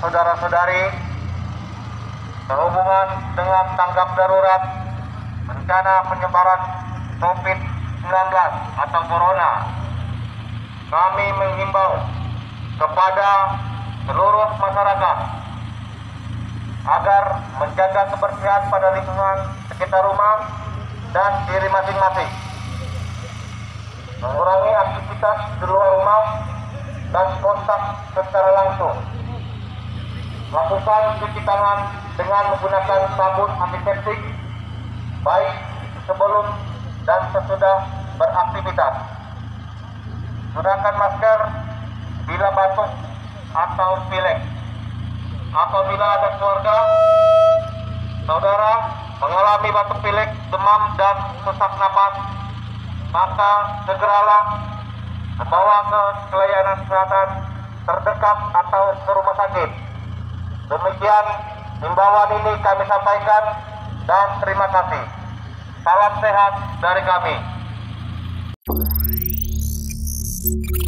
saudara-saudari, sehubungan dengan tanggap darurat bencana penyebaran COVID-19 atau Corona, kami menghimbau kepada seluruh masyarakat agar menjaga kebersihan pada lingkungan sekitar rumah dan diri masing-masing, mengurangi aktivitas di luar rumah dan kontak secara langsung, lakukan cuci tangan dengan menggunakan sabun antiseptik baik sebelum dan sesudah beraktivitas. Gunakan masker bila batuk atau pilek. Apabila ada keluarga, saudara mengalami batuk pilek, demam dan sesak napas, maka segeralah membawa ke pelayanan kesehatan terdekat atau ke rumah sakit. Demikian himbauan ini kami sampaikan dan terima kasih. Salam sehat dari kami.